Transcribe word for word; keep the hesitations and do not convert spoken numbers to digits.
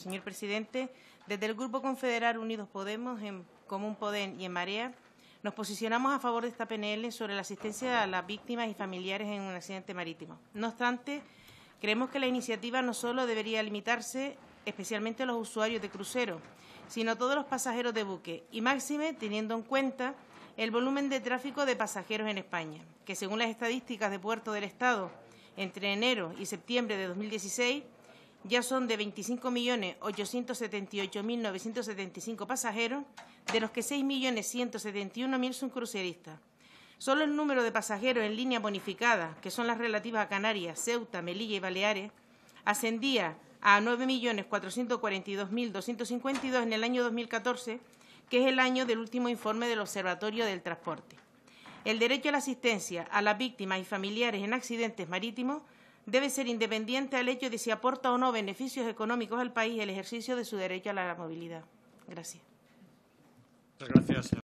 Señor presidente, desde el Grupo Confederal Unidos Podemos, en Común Podem y en Marea, nos posicionamos a favor de esta P N L sobre la asistencia a las víctimas y familiares en un accidente marítimo. No obstante, creemos que la iniciativa no solo debería limitarse especialmente a los usuarios de cruceros, sino a todos los pasajeros de buque, y máxime teniendo en cuenta el volumen de tráfico de pasajeros en España, que según las estadísticas de Puertos del Estado, entre enero y septiembre de dos mil dieciséis, ya son de veinticinco millones ochocientos setenta y ocho mil novecientos setenta y cinco pasajeros, de los que seis millones ciento setenta y uno mil son cruceristas. Solo el número de pasajeros en línea bonificada, que son las relativas a Canarias, Ceuta, Melilla y Baleares, ascendía a nueve millones cuatrocientos cuarenta y dos mil doscientos cincuenta y dos en el año dos mil catorce, que es el año del último informe del Observatorio del Transporte. El derecho a la asistencia a las víctimas y familiares en accidentes marítimos debe ser independiente al hecho de si aporta o no beneficios económicos al país el ejercicio de su derecho a la movilidad. Gracias. Muchas gracias.